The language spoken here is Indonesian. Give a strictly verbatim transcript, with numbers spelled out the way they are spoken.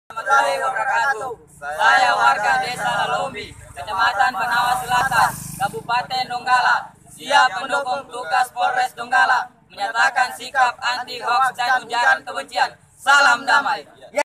Warahmatullahi wabarakatuh. Saya warga Desa Lalombi, Kecamatan Banawa Selatan, Kabupaten Donggala, siap mendukung tugas Polres Donggala, menyatakan sikap anti hoax dan ujaran kebencian. Salam damai.